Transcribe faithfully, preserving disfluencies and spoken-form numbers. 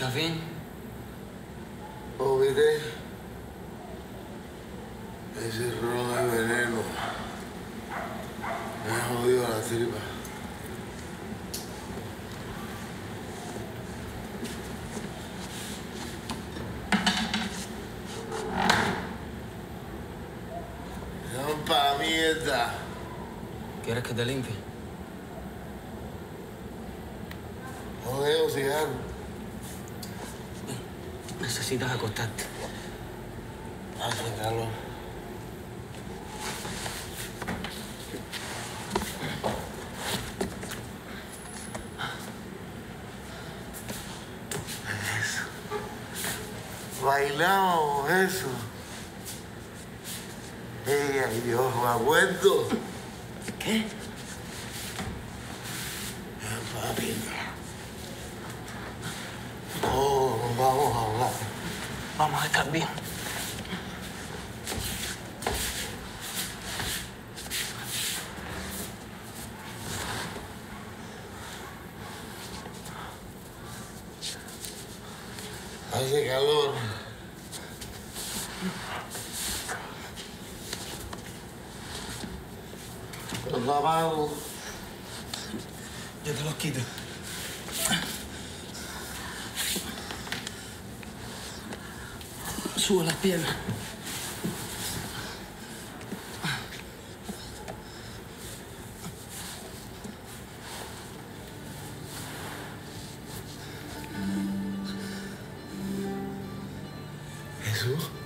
¿Estás bien? Oh, mire. Ese ron es veneno. Me ha jodido la tripa. Son pa' mierda. ¿Quieres que te limpie? Joder, cigarro. Necesitas acostarte. Hace calor. Eso. Bailamos eso. Ey, ay Dios, me acuerdo. ¿Qué? Papi. Oh, vamos a hablar. Vamos a estar bien. Hace calor. Los zapatos. Yo te los quito. Sube las piernas. Jesús.